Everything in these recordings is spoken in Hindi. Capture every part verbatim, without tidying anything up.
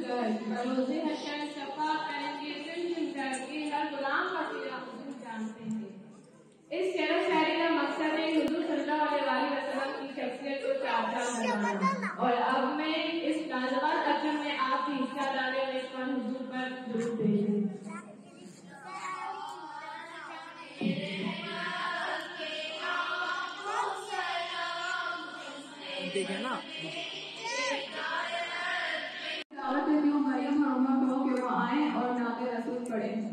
कर बरोज़े हशर सफा करेंगे चुन चुन कर के हर गुलाम का तेरा हुजूर जानते हैं। इस शेर शायरी का मकसद है हुजूर सल्लल्लाहु अलैहि वसल्लम की शख्सियत को चार चांद लगाना। और अब मैं इस लाजवाब अजर में आप भी हिस्सा डालें और इस पर हुजूर पर दुरूद भेजें। देखे ना दावत देती हूँ भाइयों बहनों को कि वो आए और नाते रसूल पढ़ें।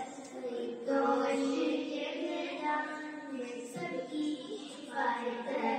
सबकी